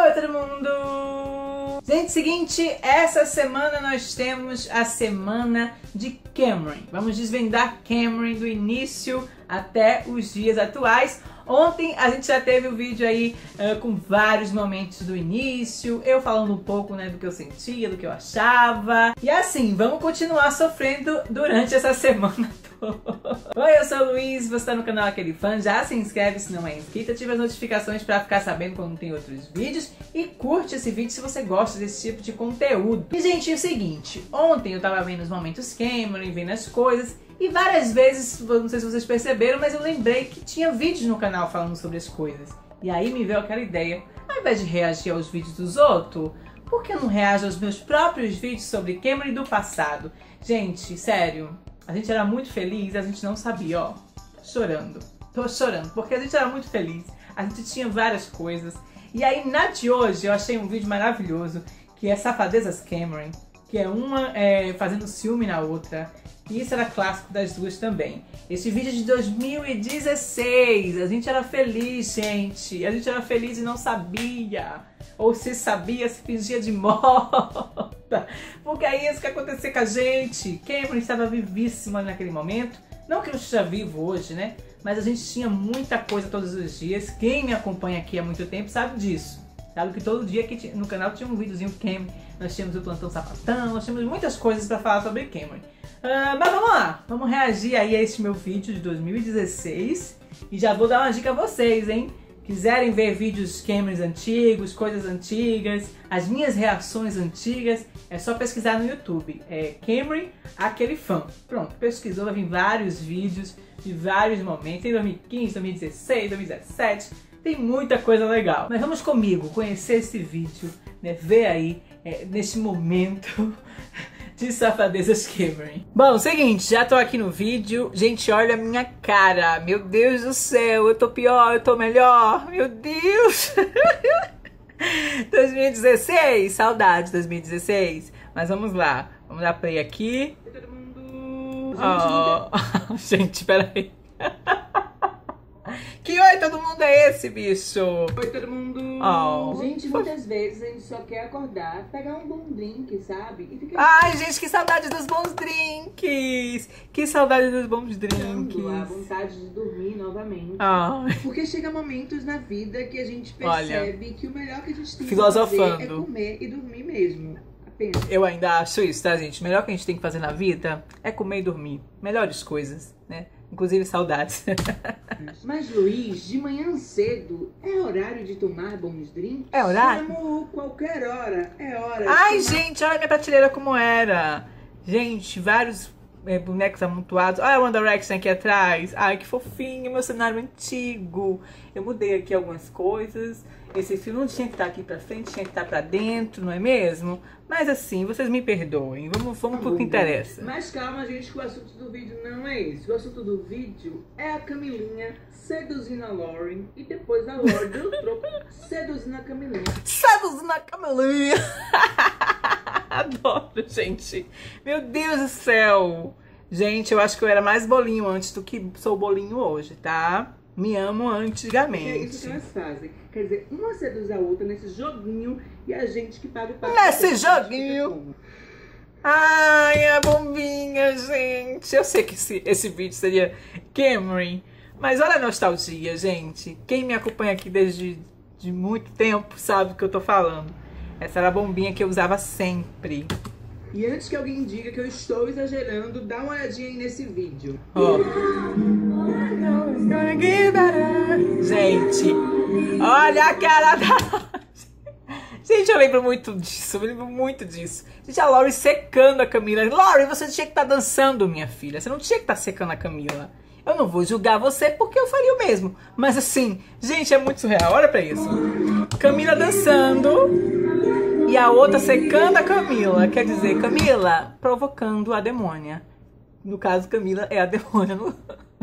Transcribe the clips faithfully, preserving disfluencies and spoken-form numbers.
Oi todo mundo! Gente, seguinte, essa semana nós temos a semana de Cameron. Vamos desvendar Cameron do início até os dias atuais. Ontem a gente já teve o vídeo aí uh, com vários momentos do início, eu falando um pouco, né, do que eu sentia, do que eu achava. E assim, vamos continuar sofrendo durante essa semana toda. Oi, eu sou o Luiz, você está no canal Aquele Fã, já se inscreve se não é inscrito, ativa as notificações para ficar sabendo quando tem outros vídeos e curte esse vídeo se você gosta desse tipo de conteúdo. E gente, é o seguinte, ontem eu tava vendo os momentos Cameron, vendo as coisas, e várias vezes, não sei se vocês perceberam, mas eu lembrei que tinha vídeos no canal falando sobre as coisas. E aí me veio aquela ideia, ao invés de reagir aos vídeos dos outros, por que eu não reajo aos meus próprios vídeos sobre Cameron do passado? Gente, sério, a gente era muito feliz, a gente não sabia, ó, chorando. Tô chorando, porque a gente era muito feliz, a gente tinha várias coisas. E aí na de hoje eu achei um vídeo maravilhoso, que é Safadezas Cameron, que é uma é, fazendo ciúme na outra. E isso era clássico das duas também. Esse vídeo é de dois mil e dezesseis. A gente era feliz, gente. A gente era feliz e não sabia. Ou se sabia, se fingia de morta. Porque é isso que aconteceu com a gente. Cameron estava vivíssima naquele momento. Não que eu esteja vivo hoje, né? Mas a gente tinha muita coisa todos os dias. Quem me acompanha aqui há muito tempo sabe disso. Sabe que todo dia aqui no canal tinha um videozinho Cameron. Nós tínhamos o Plantão Sapatão. Nós tínhamos muitas coisas para falar sobre Cameron. Uh, mas vamos lá, vamos reagir aí a este meu vídeo de dois mil e dezesseis e já vou dar uma dica a vocês, hein? Quiserem ver vídeos Camerons antigos, coisas antigas, as minhas reações antigas, é só pesquisar no YouTube, é Cameron Aquele Fã. Pronto, pesquisou, vai vir vários vídeos de vários momentos, tem dois mil e quinze, dois mil e dezesseis, dois mil e dezessete, tem muita coisa legal. Mas vamos comigo conhecer esse vídeo, né? Ver aí, é, nesse momento de Safadezas Cameron. Bom, seguinte, já tô aqui no vídeo. Gente, olha a minha cara. Meu Deus do céu, eu tô pior, eu tô melhor. Meu Deus. dois mil e dezesseis, saudades dois mil e dezesseis. Mas vamos lá, vamos dar play aqui. Todo mundo... Oh. Gente, peraí. Que oi todo mundo é esse, bicho? Oi todo mundo. Oh. Gente, muitas vezes a gente só quer acordar, pegar um bom drink, sabe? E fica... Ai, gente, que saudade dos bons drinks. Que saudade dos bons drinks. A vontade de dormir novamente. Oh. Porque chega momentos na vida que a gente percebe Olha, que o melhor que a gente tem que fazer é comer e dormir mesmo. Apenas. Eu ainda acho isso, tá, gente? O melhor que a gente tem que fazer na vida é comer e dormir. Melhores coisas, né? Inclusive saudades. Mas Luiz, de manhã cedo é horário de tomar bons drinks? É horário? Amor, qualquer hora é hora. Ai, gente, olha minha prateleira como era. Gente, vários é, bonecos amontoados. Olha o One Direction aqui atrás. Ai, que fofinho, meu cenário antigo. Eu mudei aqui algumas coisas. Esse fio não tinha que estar aqui pra frente, tinha que estar pra dentro, não é mesmo? Mas assim, vocês me perdoem. Vamos, vamos pro que interessa. Mas calma, gente, que o assunto do vídeo não é esse. O assunto do vídeo é a Camilinha seduzindo a Lauren e depois a Lauren do troco seduzindo a Camilinha. Seduzindo a Camilinha! Adoro, gente. Meu Deus do céu. Gente, eu acho que eu era mais bolinho antes do que sou bolinho hoje, tá? Me amo antigamente. É isso que elas fazem. Quer dizer, uma seduz a outra nesse joguinho e a gente que paga o papo. Nesse joguinho! Ai, a bombinha, gente. Eu sei que esse, esse vídeo seria Cameron, mas olha a nostalgia, gente. Quem me acompanha aqui desde de muito tempo sabe o que eu tô falando. Essa era a bombinha que eu usava sempre. E antes que alguém diga que eu estou exagerando, dá uma olhadinha aí nesse vídeo. Ó. Gente, olha a cara da... Gente, eu lembro muito disso, eu lembro muito disso. Gente, a Lauren secando a Camila. Lauren, você tinha que estar dançando, minha filha. Você não tinha que estar secando a Camila. Eu não vou julgar você porque eu faria o mesmo. Mas assim, gente, é muito surreal. Olha pra isso. Camila dançando e a outra secando a Camila. Quer dizer, Camila provocando a demônia. No caso, Camila é a demônia. No...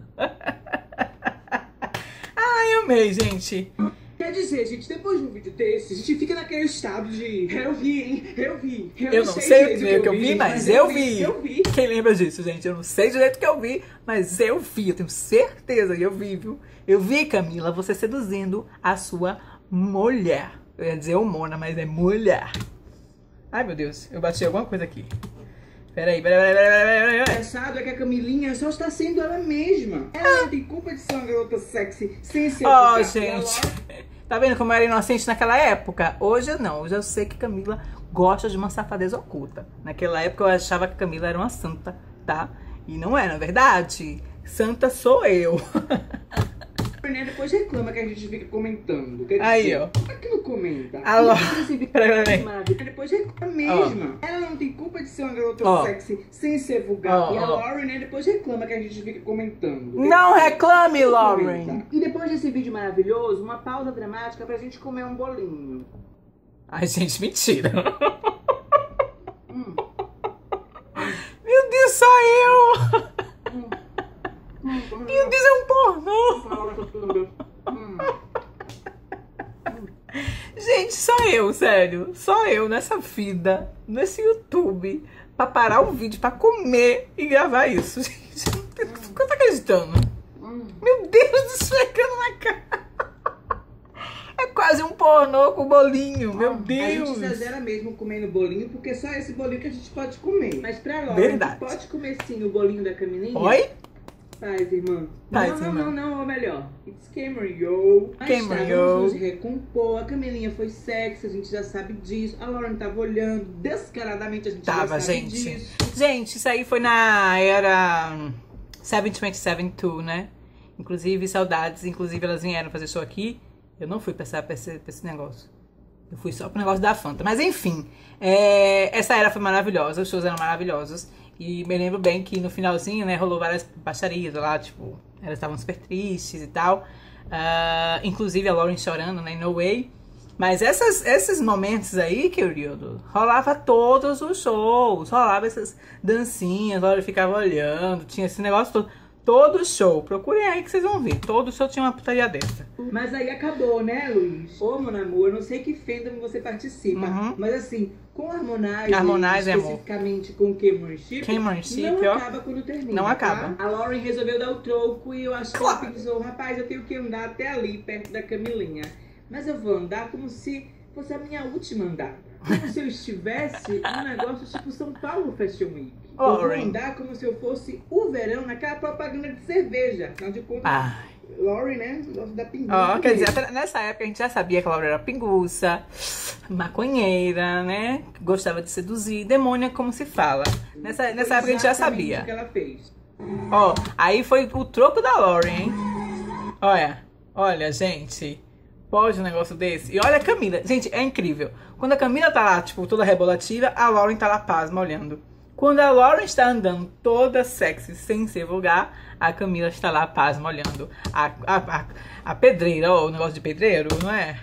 Ai, amei, gente. Quer dizer, gente, depois de um vídeo desse, a gente fica naquele estado de eu vi, hein, eu vi. Eu, eu não sei, sei direito o que eu vi, mas, mas eu, vi. vi. Eu vi. Quem lembra disso, gente? Eu não sei direito o que eu vi, mas eu vi. Eu tenho certeza que eu vi, viu? Eu vi, Camila, você seduzindo a sua mulher. Eu ia dizer hormona, mas é mulher. Ai, meu Deus, eu bati alguma coisa aqui. Peraí, peraí, peraí, peraí, peraí, O peraí. engraçado é que a Camilinha só está sendo ela mesma. Ela não tem culpa de ser uma garota sexy sem ser Oh, vulgar. gente. Tá vendo como eu era inocente naquela época? Hoje eu não. Hoje eu sei que Camila gosta de uma safadeza oculta. Naquela época eu achava que Camila era uma santa, tá? E não é, na verdade. Santa sou eu. Depois reclama que a gente fica comentando. Quer Aí, dizer, ó. por que não comenta? Alô. Peraí, Peraí, peraí. Depois reclama mesma. Ela não tem culpa de ser uma garota Ó. sexy sem ser vulgar. Ó, E a ó. Lauren, né, depois reclama que a gente fica comentando. Quer Não dizer, reclame, comenta. Lauren. E depois desse vídeo maravilhoso, uma pausa dramática pra gente comer um bolinho. Ai, gente, mentira. Hum. Meu Deus, só eu. Hum. Hum. Meu Deus, é um pornô. Hum. Gente, só eu, sério. Só eu nessa vida, nesse YouTube, pra parar o vídeo, pra comer e gravar isso. Gente, eu não tô acreditando. Hum. Meu Deus, isso chegando na cara. É quase um pornô com bolinho, meu A Deus. gente exagera mesmo comendo bolinho, porque é só esse bolinho que a gente pode comer. Mas pra Lauren, Verdade. tu pode comer sim o bolinho da Camilinha? Oi? Faz, irmã. Faz, não, irmã. não, não, não, ou melhor. It's Cameron, yo. Mas Cameron, tá, yo. vamos nos recompor. A Camilinha foi sexy, a gente já sabe disso. A Lauren tava olhando, descaradamente a gente Tava, já sabe gente. disso. Gente, isso aí foi na era sete dois sete dois, né? Inclusive, saudades. Inclusive, elas vieram fazer show aqui. Eu não fui pra, essa, pra, esse, pra esse negócio. Eu fui só pro negócio da Fanta. Mas, enfim. É, essa era foi maravilhosa. Os shows eram maravilhosos. E me lembro bem que no finalzinho, né, rolou várias baixarias lá, tipo, elas estavam super tristes e tal. Uh, inclusive a Lauren chorando, né, No Way. Mas essas, esses momentos aí, querido, rolava todos os shows, rolava essas dancinhas, a Lauren ficava olhando, tinha esse negócio todo. Todo show, procurem aí que vocês vão ver. Todo show tinha uma putaria dessa. Mas aí acabou, né, Luiz? Ô, meu amor, eu não sei que fandom você participa, Uhum. mas assim, com Harmonize, Harmonize, amor. especificamente com Cameron Ship, Cameron Ship, não ó. acaba quando termina, Não tá? acaba. A Lauren resolveu dar o troco e eu acho que Claro. ela pensou, rapaz, eu tenho que andar até ali, perto da Camilinha. Mas eu vou andar como se fosse a minha última andada. Como se eu estivesse num negócio tipo São Paulo Fashion Week. Eu vou Lauren. andar como se eu fosse o verão naquela propaganda de cerveja. Afinal de contas, Ah. Lauren, né? Gosta da pinguça. Ó, quer dizer, mesmo. até nessa época a gente já sabia que a Laura era pinguça, maconheira, né? Gostava de seduzir, demônia, como se fala. Nessa, Foi nessa época a gente já exatamente sabia. o que ela fez. Ó, aí foi o troco da Lauren, hein? Olha, olha, gente. Pode um negócio desse? E olha a Camila. Gente, é incrível. Quando a Camila tá lá, tipo, toda rebolativa, a Lauren tá lá pasma olhando. Quando a Lauren está andando toda sexy, sem ser vulgar, a Camila está lá pasma olhando. A, a, a, a pedreira, ó, o negócio de pedreiro, não é?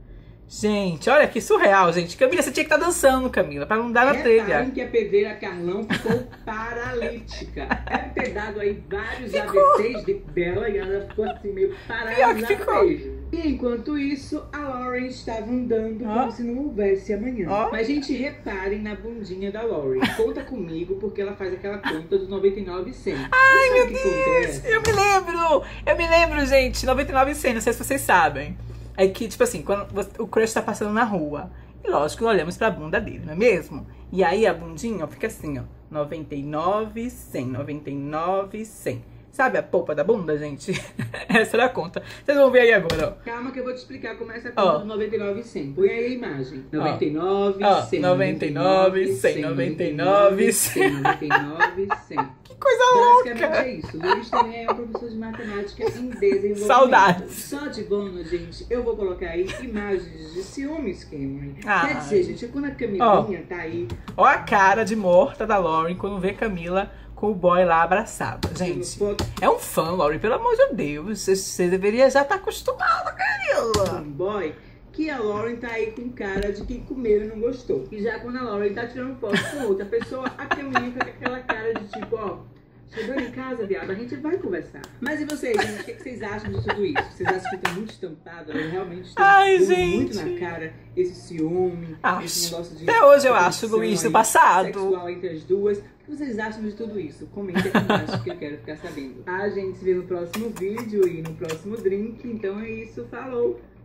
Gente, olha que surreal, gente. Camila, você tinha que estar dançando, Camila, pra não dar na Reparem telha. que a pedreira Carlão ficou paralítica. Deve ter dado aí vários Ficou. A V Cs de dela e ela ficou assim meio Pior que paralisada ficou. mesmo. E enquanto isso, a Lauren estava andando Ó. como se não houvesse amanhã. Ó. Mas, gente, reparem na bundinha da Lauren. Conta comigo, porque ela faz aquela conta dos noventa e nove centos. Ai, meu que Deus! acontece? Eu me lembro! Eu me lembro, gente. noventa e nove cem, não sei se vocês sabem. É que, tipo assim, quando você- o crush tá passando na rua. E lógico, olhamos pra bunda dele, não é mesmo? E aí a bundinha ó, fica assim, ó. noventa e nove, cem, noventa e nove, cem. Sabe a polpa da bunda, gente? Essa era a conta. Vocês vão ver aí agora, ó. Calma que eu vou te explicar como é essa conta Ó. do noventa e nove cem. Põe aí a imagem. Ó. noventa e nove, Ó, cem. noventa e nove, cem, noventa e nove, cem. noventa e nove, cem. Que coisa Basicamente louca! é isso. Luiz também é um professor de matemática em desenvolvimento. Saudades. Só de bônus, gente, eu vou colocar aí imagens de ciúmes, Cameron. Ai. Quer dizer, gente, quando a Camilinha tá aí... Ó a cara de morta da Lauren quando vê Camila com o boy lá abraçado. Gente, foto é um fã, Lauren, pelo amor de Deus. Você, você deveria já estar acostumada, Camila. um boy, que a Lauren tá aí com cara de quem comeu e não gostou. E já quando a Lauren tá tirando foto com outra pessoa, a Camilinha fica com aquela cara de tipo, ó... Chegando em casa, viado, a gente vai conversar. Mas e vocês, gente? O que, que vocês acham de tudo isso? Vocês acham que tá muito estampado? Eu realmente estou Ai, vendo gente. muito na cara esse ciúme, Acho. esse negócio de... Até hoje eu essa acho, tensão Luiz, do aí passado. sexual entre as duas. O que vocês acham de tudo isso? Comenta aqui embaixo que eu quero ficar sabendo. A gente se vê no próximo vídeo e no próximo drink. Então é isso, falou!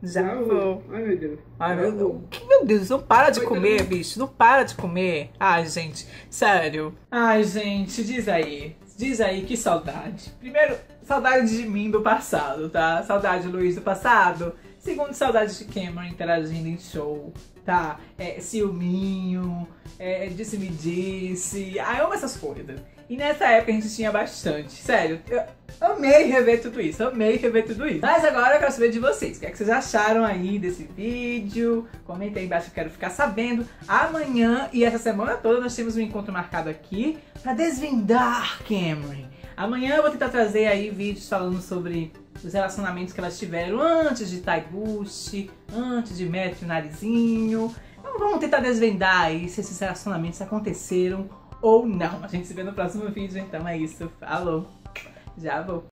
Já Não, vou. Ai, meu Deus. Ai, meu Já Deus. vou. Que, meu Deus, não para de Oi, comer, todo mundo. bicho. Não para de comer. Ai, gente, sério. Ai, gente, diz aí. Diz aí, que saudade. Primeiro, saudade de mim do passado, tá? Saudade de Luiz do passado. Segundo, saudade de Cameron interagindo em show, tá? É, ciúminho, é, disse-me-disse. Ai, eu amo essas coisas. E nessa época a gente tinha bastante. Sério, eu amei rever tudo isso. Amei rever tudo isso. Mas agora eu quero saber de vocês. O que é que vocês acharam aí desse vídeo? Comenta aí embaixo que eu quero ficar sabendo. Amanhã e essa semana toda nós temos um encontro marcado aqui pra desvendar Cameron. Amanhã eu vou tentar trazer aí vídeos falando sobre os relacionamentos que elas tiveram antes de Taibushi, antes de Metro e Narizinho. Então vamos tentar desvendar aí se esses relacionamentos aconteceram ou não. A gente se vê no próximo vídeo, então é isso. Falou! Já vou!